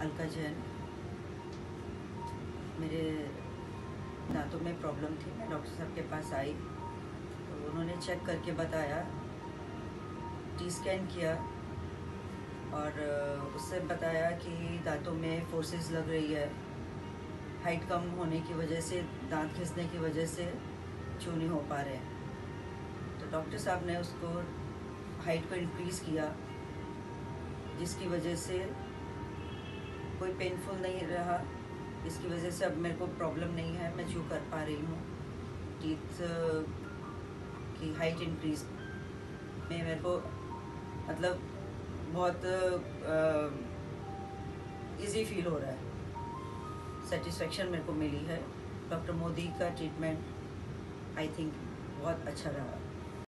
अलका जैन। मेरे दांतों में प्रॉब्लम थी, मैं डॉक्टर साहब के पास आई तो उन्होंने चेक करके बताया, Tscan किया और उससे बताया कि दांतों में फोर्सेस लग रही है, हाइट कम होने की वजह से, दांत खिंचने की वजह से चू नहीं हो पा रहे हैं। तो डॉक्टर साहब ने उसको हाइट को इंक्रीज़ किया, जिसकी वजह से कोई पेनफुल नहीं रहा। इसकी वजह से अब मेरे को प्रॉब्लम नहीं है, मैं चू कर पा रही हूँ। टीथ की हाइट इंक्रीज में मेरे को मतलब बहुत इजी फील हो रहा है, सेटिस्फेक्शन मेरे को मिली है। डॉक्टर मोदी का ट्रीटमेंट आई थिंक बहुत अच्छा रहा।